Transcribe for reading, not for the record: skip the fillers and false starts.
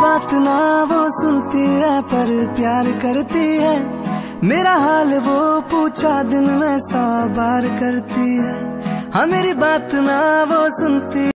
बात ना वो सुनती है पर प्यार करती है। मेरा हाल वो पूछा दिन में 100 बार करती है। हाँ मेरी बात ना वो सुनती